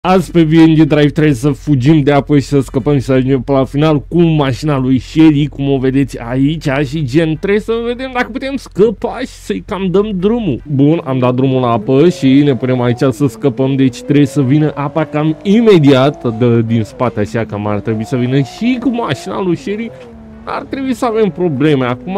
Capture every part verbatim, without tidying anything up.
Azi pe V N G Drive trebuie să fugim de apă și să scăpăm și să ajungem pe la final cu mașina lui Shelly, cum o vedeți aici, și gen trebuie să vedem dacă putem scăpa și să-i cam dăm drumul. Bun, am dat drumul la apă și ne punem aici să scăpăm, deci trebuie să vină apa cam imediat de, din spate, așa cam ar trebui să vină și cu mașina lui Shelly. Ar trebui să avem probleme. Acum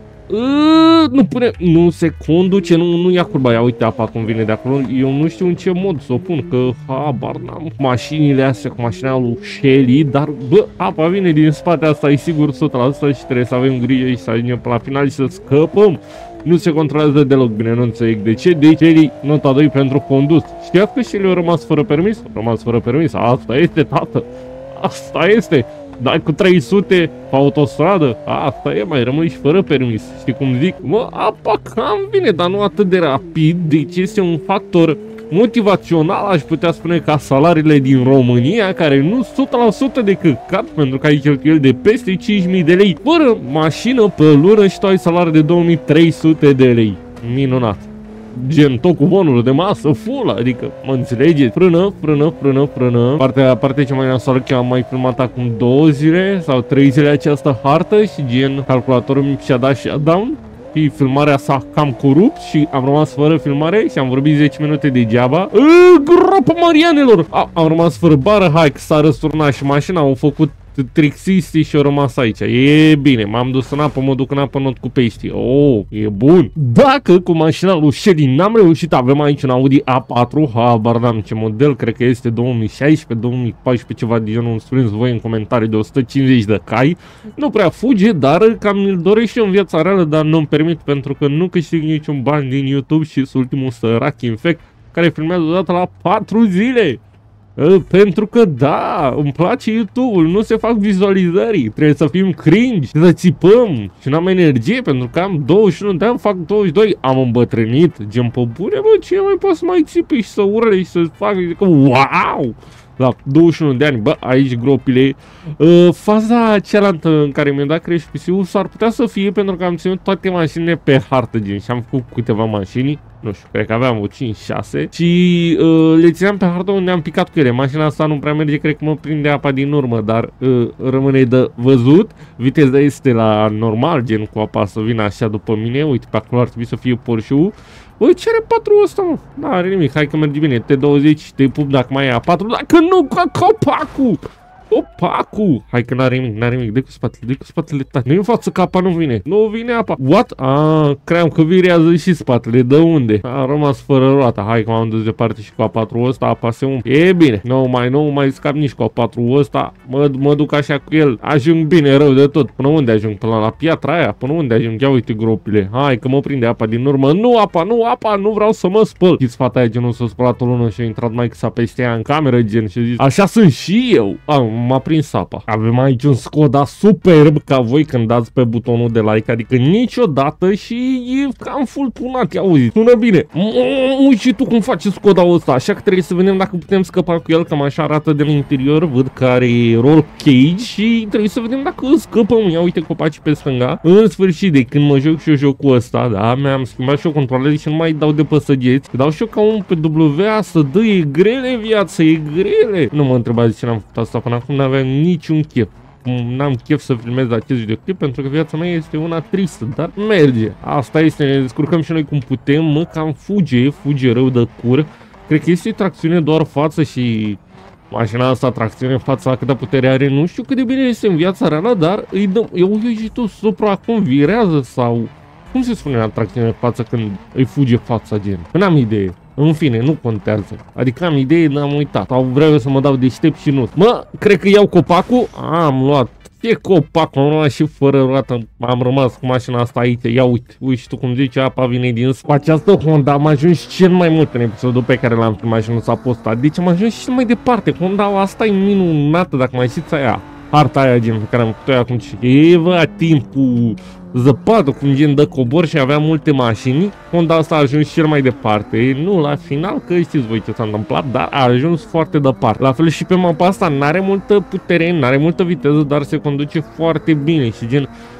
Uh, nu pune, nu se conduce, nu, nu ia curba, ia uite apa cum vine de acolo. Eu nu știu în ce mod să o pun, că habar n-am mașinile astea cu mașina lui Shelly, dar bă, apa vine din spate, asta e sigur o sută la sută și trebuie să avem grijă și să ajungem pe la final și să scăpăm. Nu se controlează deloc bine, nu înțeleg de ce. Deci Shelly, nota doi pentru condus. Știați că Shelly a rămas fără permis? A rămas fără permis, asta este, tată, asta este. Dai cu trei sute pe autostradă, asta e, mai rămâi și fără permis. Știi cum zic? Mă, apa cam vine, dar nu atât de rapid, deci este un factor motivațional, aș putea spune, ca salariile din România, care nu o sută la sută de căcat, pentru că ai cheltuieli de peste cinci mii de lei fără mașină pe lună și tu ai salariu de două mii trei sute de lei. Minunat. Gen, tot cu bonul de masă, full, adică, mă înțelegeți? Frână, frână, frână, frână. Partea, partea cea mai nasoală că am mai filmat acum două zile sau trei zile această hartă și gen, calculatorul mi și-a dat shutdown și filmarea s-a cam corupt și am rămas fără filmare și am vorbit zece minute degeaba. Gropă Marianelor! A, am rămas fără bară, hai că s-a răsturnat și mașina, au făcut trixisti și au rămas aici. E bine, m-am dus în apă, mă duc în apă, not cu pești. Oh, e bun. Dacă cu mașina lui Shelly n-am reușit, avem aici un Audi A patru, habar n-am ce model, cred că este două mii șaisprezece, două mii paisprezece, ceva de genul, îmi spuneți voi în comentarii, de o sută cincizeci de cai. Nu prea fuge, dar cam îl dorește în viața reală, dar nu-mi permit pentru că nu câștig niciun bani din YouTube și sunt ultimul sărac infect care filmează odată la patru zile. Pentru că da, îmi place YouTube-ul, nu se fac vizualizări, trebuie să fim cringe, să țipăm și n-am energie pentru că am douăzeci și unu de ani, fac douăzeci și doi, am îmbătrânit, gen pe bune, bă, cine mai poate să mai țipe și să urle și să facă, zic, wow! La douăzeci și unu de ani, bă, aici gropile. Uh, faza cealaltă în care mi-a dat Crash P C-ul s-ar putea să fie pentru că am ținut toate mașinile pe hartă, gen, și am făcut câteva mașini, nu știu, cred că aveam o cinci șase și uh, le țineam pe hartă unde am picat cu ele. Mașina asta nu prea merge, cred că mă prinde apa din urmă, dar uh, rămâne de văzut. Viteza este la normal, gen, cu apa să vină așa după mine, uite, pe acolo ar trebui să fie Porsche-ul. Băi, ce are patru ăsta, mă? Nu are nimic, hai că merge bine, T douăzeci, te pup dacă mai e A patru, dacă nu, ca copacul! Copacul! Hai că n-are nimic, n-are nimic, dă cu spatele, dă cu spatele, taci, nu-i în față că apa nu vine, nu vine apa. What? Ah, cream că virează și spatele, de unde? A rămas fără roata, hai că m-am dus departe și cu A patru ăsta, apa se umple. E bine, nu mai, nu mai scap nici cu A patru ăsta, mă, mă duc așa cu el, ajung bine, rău de tot. Până unde ajung? Până la piatra aia? Până unde ajung? Ia uite gropile, hai că mă prinde apa din urmă, nu apa, nu apa, nu vreau să mă spăl. Știți fata aia, genul s-a spălat o lună și a intrat mai să peste ea în cameră, gen, și zis, așa sunt și eu. Ah, m-a prins apa. Avem aici un Skoda superb ca voi când dați pe butonul de like, adică niciodată și e cam full tunat, ia auzi, sună bine. Uite și tu cum faci Skoda-ul ăsta, așa că trebuie să vedem dacă putem scăpa cu el, cam așa arată de la interior, văd că are roll cage și trebuie să vedem dacă scăpăm. Ia uite copacii pe stânga. În sfârșit, de când mă joc și eu jocul ăsta, da, mi-am schimbat și eu controlele și nu mai dau de păsăgeți, dau și eu ca un pe W A să dă, e grele viața, e grele. Nu mă întrebați de ce n-am făcut asta până acum, n-aveam niciun chef. N-am chef să filmez acest videoclip pentru că viața mea este una tristă, dar merge. Asta este, ne descurcăm și noi cum putem, mă, cam fuge, fuge rău de cur. Cred că este tracțiune doar față și mașina asta tracțiune față, câtă putere are, nu știu cât de bine este în viața reală, dar îi dăm, eu și tu supra acum virează sau cum se spune la tracțiune față când îi fuge fața, gen? N-am idee. În fine, nu contează. Adică am idee, n-am uitat. Sau vreau să mă dau deștept și nu. Mă, cred că iau copacul. Am luat. E copacul, am luat și fără roată. Am rămas cu mașina asta aici. Ia uite, uite și tu cum zici, apa vine din spate. Această Honda am ajuns cel mai mult în episodul pe care l-am filmat și nu s-a postat. Deci am ajuns cel mai departe. Honda asta e minunată, dacă mai știți aia. Harta aia, gen, pe care am făcut-o acum. E, bă, timpul zăpadă, cum gen dă cobor și avea multe mașini. Honda asta a ajuns cel mai departe. Nu la final, că știți voi ce s-a întâmplat, dar a ajuns foarte departe. La fel și pe mapa asta, n-are multă putere, n-are multă viteză, dar se conduce foarte bine și gen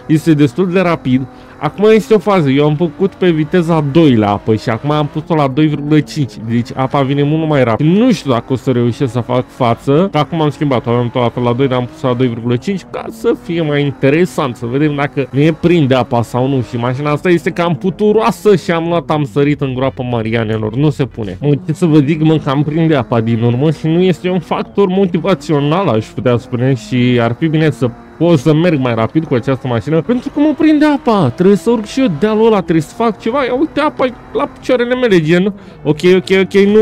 este destul de rapid. Acum este o fază, eu am făcut pe viteza doi la apă și acum am pus-o la doi virgulă cinci, deci apa vine mult mai rapid. Nu știu dacă o să reușesc să fac față, că acum am schimbat-o, avem tot la doi, dar am pus la doi virgulă cinci ca să fie mai interesant, să vedem dacă ne prinde apa sau nu. Și mașina asta este cam puturoasă și am luat, am sărit în groapă Marianelor, nu se pune. Mă, ce să vă zic, mă, că am prinde apa din urmă și nu este un factor motivațional, aș putea spune, și ar fi bine să pot să merg mai rapid cu această mașină, pentru că mă prinde apa. Trebuie să urc și eu dealul ăla, trebuie să fac ceva. Ia uite, apa la picioarele mele, gen. Ok, ok, ok, nu.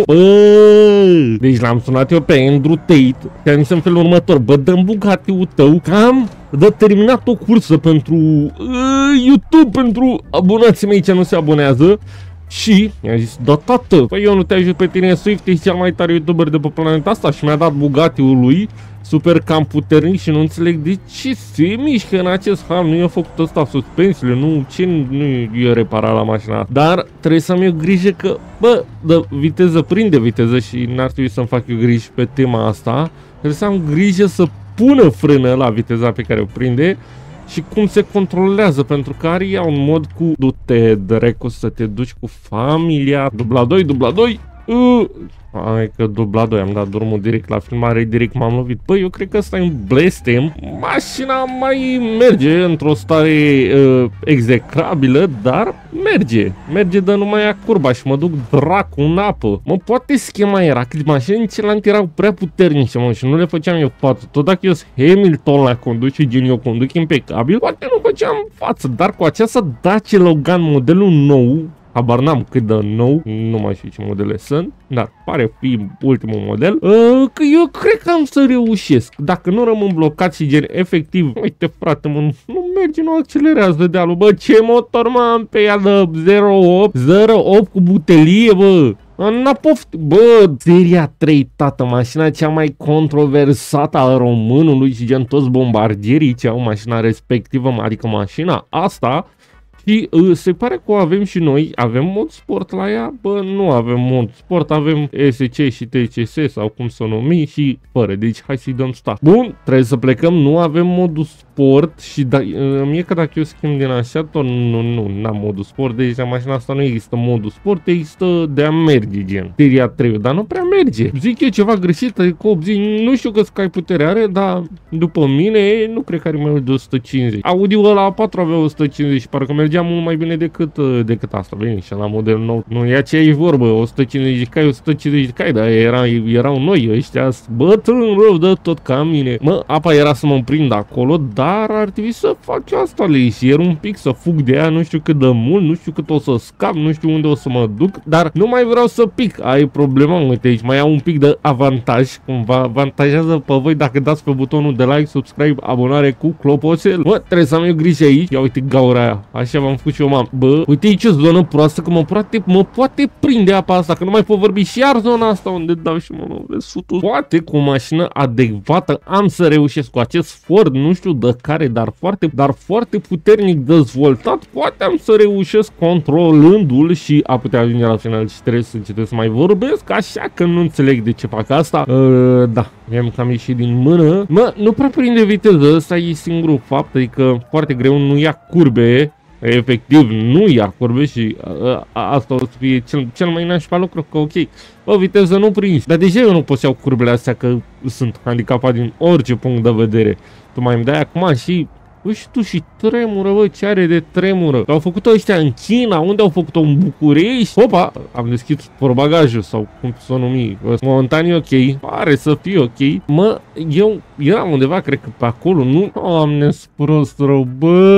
Bă! Deci l-am sunat eu pe Andrew Tate și am zis în felul următor: bă, dă-mi Bugatti-ul tău că am de terminat o cursă pentru uh, YouTube, pentru abonații mei ce nu se abonează. Și mi-a zis: da, tată, păi eu nu te ajut pe tine, Swift, ești cel mai tare YouTuber de pe planeta asta. Și mi-a dat Bugatti-ul lui, super cam puternic, și nu înțeleg de ce se mișcă în acest hal. Nu i-a făcut ăsta suspensiile, nu, ce nu i-a reparat la mașina. Dar trebuie să-mi iau grijă că, bă, de viteză prinde viteză și n-ar trebui să-mi fac eu griji pe tema asta. Trebuie să am grijă să pună frână la viteza pe care o prinde și cum se controlează, pentru că are ea un mod cu du-te drecu să te duci cu familia, dubla doi, dubla doi, uh. Hai că dubla doi, am dat drumul direct la filmare, direct m-am lovit. Băi, eu cred că ăsta e un blestem. Mașina mai merge într-o stare uh, execrabilă, dar merge. Merge de numai a curba și mă duc dracu în apă. Mă, poate schema era că mașini celelalte erau prea puternice, mă, și nu le făceam eu față. Tot dacă eu sunt Hamilton la conduce, gen eu conduc impecabil, poate nu făceam față. Dar cu această Dacia Logan modelul nou, habar n-am cât de nou, nu mai știu ce modele sunt, dar pare fi ultimul model, uh, că eu cred că am să reușesc. Dacă nu rămân blocat și gen efectiv, uite frate, mă, nu merge, nu accelerează dealul, bă, ce motor mă am pe ea de zero opt, zero opt cu butelie, bă. N-a poftit, bă, seria trei, tată, mașina cea mai controversată a românului și gen toți bombardierii ce au mașina respectivă, adică mașina asta. Și uh, se pare că o avem și noi, avem mod sport la ea, bă, nu avem mod sport, avem S C și T C S sau cum să o numi și fără, deci hai să-i dăm start. Bun, trebuie să plecăm, nu avem modul sport și da, uh, mie că dacă eu schimb din așa, tot nu, nu, n-am modul sport, deci la mașina asta nu există modul sport, există de a merge, gen, seria trei, dar nu prea merge. Zic eu ceva greșit, adică optzeci, nu știu că Sky putere are, dar după mine nu cred că are mai mult de o sută cincizeci. Audi-ul ăla patru avea o sută cincizeci și parcă mergea mult mai bine decât, decât asta, bine, și la modelul nou. Nu e aceeași vorbă, o sută cincizeci de cai, o sută cincizeci de cai, dar era, erau noi ăștia, bătrân rău de tot ca mine. Mă, apa era să mă prind acolo, dar ar trebui să fac asta, leisier un pic, să fug de ea, nu știu cât de mult, nu știu cât o să scap, nu știu unde o să mă duc, dar nu mai vreau să pic. Ai problema, uite, aici mai au un pic de avantaj, cumva avantajează pe voi dacă dați pe butonul de like, subscribe, abonare cu clopoțel. Mă, trebuie să am eu grijă aici. Ia uite gaura aia, așa v-am făcut și eu, mam. Bă, uite aici o zonă proastă, că mă poate, mă poate prinde apa asta, că nu mai pot vorbi, și iar zona asta unde dau și mă vezi futul. Poate cu o mașină adecvată am să reușesc cu acest Ford, nu știu de care, dar foarte, dar foarte puternic dezvoltat, poate am să reușesc controlându-l și a putea ajunge la final și trebuie să încetez să mai vorbesc, așa că nu înțeleg de ce fac asta. Uh, da, mi-am cam ieșit din mână. Mă, nu prea prinde viteză, ăsta e singurul fapt, adică foarte greu, nu ia curbe. Efectiv, nu ia curbe și a, a, asta o să fie cel, cel mai nașpa lucru, că ok, bă, viteză nu prins. Dar deja eu nu pot să iau curbele astea, că sunt handicapat din orice punct de vedere. Tu mai îmi dai acum și, bă, și tu și tremură, bă, ce are de tremură? Au făcut-o ăștia în China, unde au făcut-o? În București? Opa, am deschis portbagajul sau cum să o numi. Momentan e ok, pare să fie ok. Mă, eu eram undeva, cred că pe acolo, nu? Doamne, prost rău,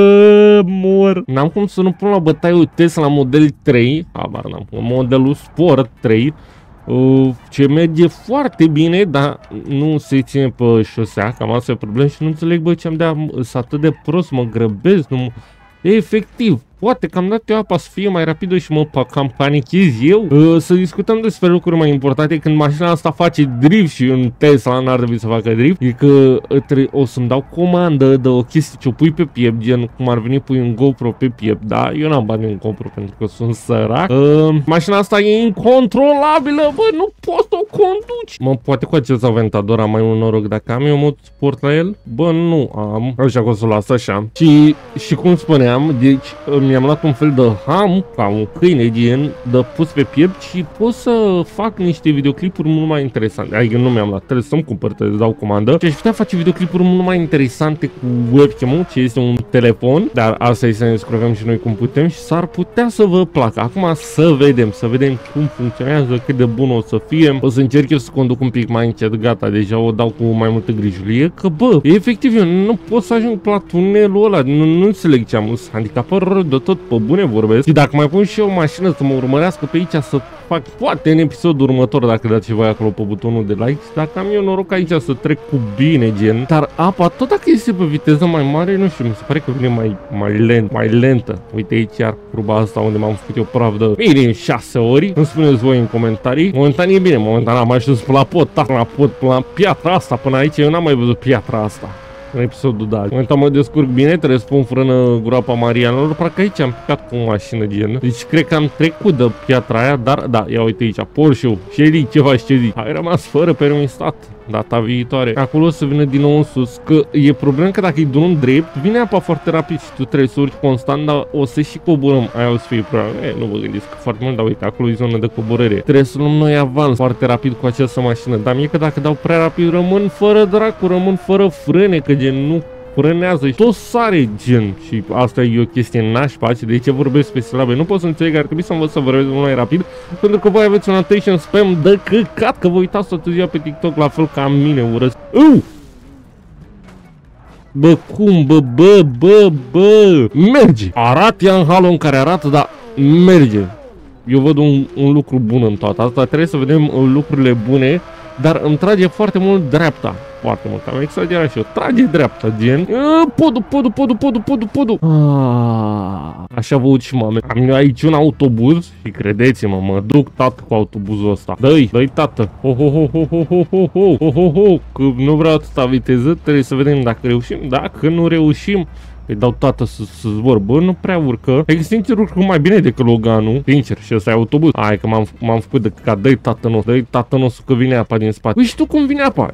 bă, mor. N-am cum să nu pun la bătaie Tesla Model trei, habar n-am, modelul Sport trei. Uh, ce merge foarte bine, dar nu se ține pe șosea, cam asta e problemă și nu înțeleg, bă, ce am de, sunt atât de prost, mă grăbesc, nu, efectiv, poate că am dat eu apa să fie mai rapidă și mă cam panichez eu. Uh, să discutăm despre lucruri mai importante. Când mașina asta face drift și în Tesla n-ar trebui să facă drift, e că o să-mi dau comandă de o chestie ce o pui pe piept, gen cum ar veni pui un GoPro pe piept, da? Eu n-am bani un GoPro pentru că sunt sărac. Uh, mașina asta e incontrolabilă, bă, nu poți să o conduci. Mă, poate cu acest Aventador am mai un noroc dacă am eu mod sport la el? Bă, nu am. Așa că o să o las așa. Și, și cum spuneam, deci mi-am luat un fel de ham, ca un câine gen, de pus pe piept și pot să fac niște videoclipuri mult mai interesante. Adică nu mi-am luat, trebuie să-mi cumpăr, trebuie să dau comandă. Și aș putea face videoclipuri mult mai interesante cu webcam-ul, ce este un telefon, dar asta e să ne descurcăm și noi cum putem și s-ar putea să vă placă. Acum să vedem, să vedem cum funcționează, cât de bun o să fie. O să încerc eu să conduc un pic mai încet, gata, deja o dau cu mai multă grijulie, că bă, efectiv eu nu pot să ajung la tunelul ăla, nu, nu înțeleg ce am, sunt handicapat rău de tot, pe bune vorbesc. Și dacă mai pun și eu o mașină să mă urmărească pe aici, să fac poate în episodul următor, dacă dați voi acolo pe butonul de like, dacă am eu noroc aici să trec cu bine, gen, dar apa, tot dacă este pe viteză mai mare, nu știu, mi se pare că vine mai, mai lent, mai lentă. Uite aici iar curba asta unde m-am făcut eu praf de minim șase ori. Îmi spuneți voi în comentarii. Momentan e bine, momentan am ajuns până la pod, tac la pod, până la piatra asta, până aici eu n-am mai văzut piatra asta în episodul de azi. Momentan mă descurc bine, trebuie să pun frână groapa Marianelor, parcă aici am picat cu o mașină gen. Deci cred că am trecut de piatra aia, dar da, ia uite aici, Porsche-ul, Shelly, ce faci, ce zici? Ai rămas fără permis stat data viitoare. Acolo o să vină din nou în sus, că e problem că dacă e drum drept, vine apa foarte rapid și tu trebuie să urci constant, dar o să și coborăm. Aia o să fie problema. E, nu vă gândiți că foarte mult, dar uite, acolo e zonă de coborâre. Trebuie să luăm noi avans foarte rapid cu această mașină, dar mie că dacă dau prea rapid rămân fără dracu, rămân fără frâne, că gen nu frânează și tot sare gen și asta e o chestie nașpa și de ce vorbesc pe silabe. Nu pot să înțeleg, ar trebui să învăț să vorbesc mult mai rapid pentru că voi aveți un attention spam de căcat, că vă uitați toată ziua pe TikTok la fel ca mine, urăsc. Uh! Bă, cum, bă, bă, bă, bă, merge! Arată ea în halul în care arată, dar merge. Eu văd un, un lucru bun în toată asta, trebuie să vedem lucrurile bune, dar îmi trage foarte mult dreapta. Foarte mult, am exagerat și eu. Trage dreapta, gen. Podul, podul, podul, podul, podul, podul. Așa vă uit și mame. Am aici un autobuz și credeți-mă, mă duc tată cu autobuzul ăsta. Dă-i, dă-i tată. Ho, ho, ho, ho, ho, ho, ho, ho, ho, ho, ho. Că nu vreau atâta viteză, trebuie să vedem dacă reușim. Dacă nu reușim, îi dau tată să, să zbor. Bă, nu prea urcă. Extincer urcă mai bine decât Loganul. Sincer, și ăsta e autobuz. Hai că m-am făcut de ca dă-i tată nostru. Dă-i tată nostru că vine apa din spate. Păi și tu cum vine apa?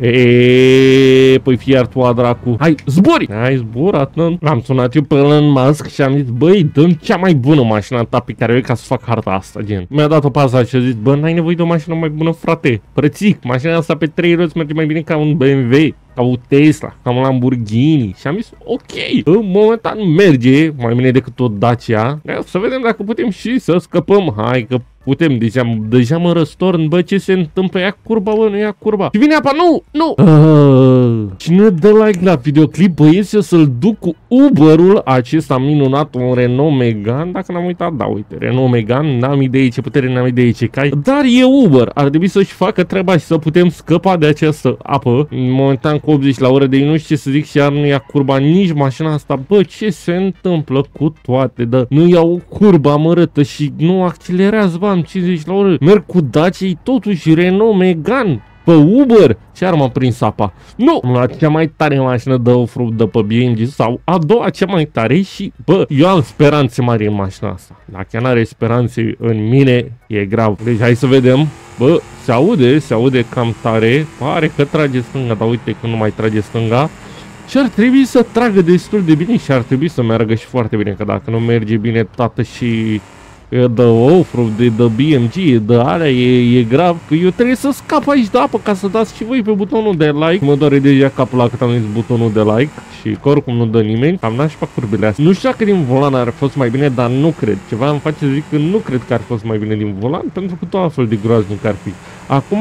Eee, păi fii iar tu a dracu. Hai, zbori! Hai, zburat, nu? L-am sunat eu pe Elon Musk și am zis, băi, dă-mi cea mai bună mașină ta pe care o e ca să fac harta asta, gen. Mi-a dat o pasaj și a zis, bă, n-ai nevoie de o mașină mai bună, frate. Frățic, mașina asta pe trei roți merge mai bine ca un B M W. Ca un Tesla, ca un Lamborghini. Și am zis, ok, în momentan merge mai bine decât o Dacia. Să vedem dacă putem și să scăpăm. Hai că putem, deja, deja mă răstorn. Bă, ce se întâmplă? Ia curba, bă, nu ia curba. Și vine apa, nu, nu. Uh, cine dă like la videoclip, băieți, eu să-l duc cu Uber-ul acesta minunat, un Renault Megane. Dacă n-am uitat, da, uite, Renault Megane, n-am idee ce putere, n-am idee ce cai. Dar e Uber, ar trebui să-și facă treaba și să putem scăpa de această apă. În momentan cu optzeci la oră, de nu știu ce să zic și iar nu ia curba nici mașina asta. Bă, ce se întâmplă cu toate? Dă, nu iau curba mărâtă și nu accelerează, bă, am cincizeci la oră. Merg cu Dacia, totuși Renault Megane. Pe Uber? Ce ar m-a prins apa? Nu! La cea mai tare mașină de off-road de pe B M G sau a doua cea mai tare și, bă, eu am speranțe mari în mașina asta. Dacă ea n-are speranțe în mine, e grav. Deci hai să vedem. Bă, se aude, se aude cam tare. Pare că trage stânga, dar uite că nu mai trage stânga. Și ar trebui să tragă destul de bine și ar trebui să meargă și foarte bine, că dacă nu merge bine, tată, și de off-road, de, de B M G, de alea, e, e grav, că eu trebuie să scap aici de apă ca să dați și voi pe butonul de like. Mă doare deja capul la cât am zis butonul de like și că oricum nu dă nimeni. Am nașpa curbele astea. Nu știu dacă din volan ar fi fost mai bine, dar nu cred. Ceva îmi face să zic că nu cred că ar fi fost mai bine din volan, pentru că tot fel de groaznic ar fi. Acum,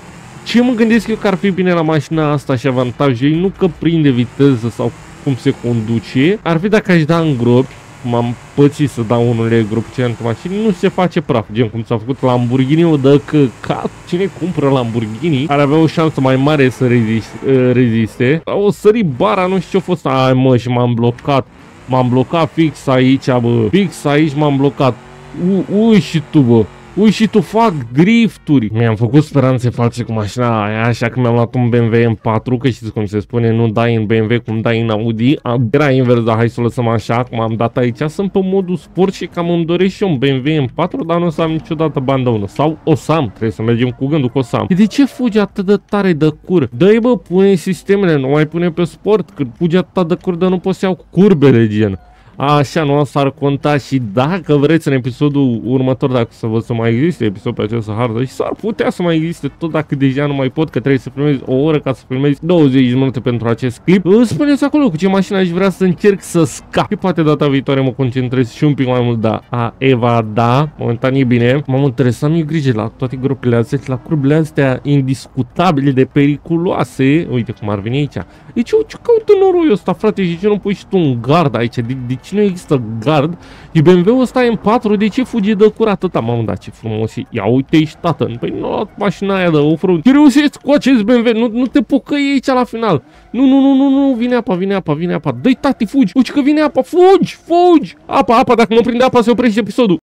ce mă gândesc eu că ar fi bine la mașina asta și avantajul ei, nu că prinde viteză sau cum se conduce, ar fi dacă aș da în gropi. M-am pățit să dau unele grupicente mașini, nu se face praf, gen cum s-a făcut Lamborghini-ul de căcat. Cine cumpără Lamborghini ar avea o șansă mai mare să reziste, reziste. O sări bara, nu știu ce-a fost. Ai mă, și m-am blocat. M-am blocat fix aici, bă. Fix aici m-am blocat. U, ui și tu, bă. Ui și tu, fac drifturi. Mi-am făcut speranțe false cu mașina aia, așa că mi-am luat un B M W M patru, că știți cum se spune, nu dai în B M W cum dai în Audi. Era invers, dar hai să o lăsăm așa, acum am dat aici, sunt pe modul sport și cam îmi doresc și eu un B M W M patru, dar nu o să am niciodată bandă ună. Sau o să am, trebuie să mergem cu gândul că o să am. De ce fugi atât de tare de cur? Dă-i bă, pune sistemele, nu mai pune pe sport, că fugi atât de cur, dar nu poți să iau curbele gen. Așa, nu asta ar conta și dacă vreți în episodul următor, dacă să vă să mai existe episod pe această hartă și s-ar putea să mai existe, tot dacă deja nu mai pot, că trebuie să filmezi o oră ca să filmezi douăzeci de minute pentru acest clip, spuneți acolo cu ce mașină aș vrea să încerc să scap. Și poate data viitoare mă concentrez și un pic mai mult, da, a evada, momentan e bine. M-am interesat, mi-e grijă la toate gropile astea și la curbele astea indiscutabile de periculoase. Uite cum ar veni aici. Deci ce caută noroiul ăsta, frate, și ce nu pui și tu un gard aici? De, de ce nu există gard? Și B M W-ul ăsta e M patru, de ce fugi de cur atâta? Mamă, da, ce frumos e. Ia uite-i, tată, păi nu a mașina aia de off-road. Ce reușești cu acest B M W? Nu, nu te pocăi aici la final. Nu, nu, nu, nu, nu, vine apa, vine apa, vine apa. Dă-i, tati, fugi. Uite că vine apa, fugi, fugi. Apa, apa, dacă nu prinde apa se oprește episodul.